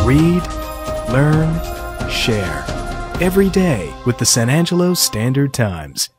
Read, learn, share. Every day with the San Angelo Standard Times.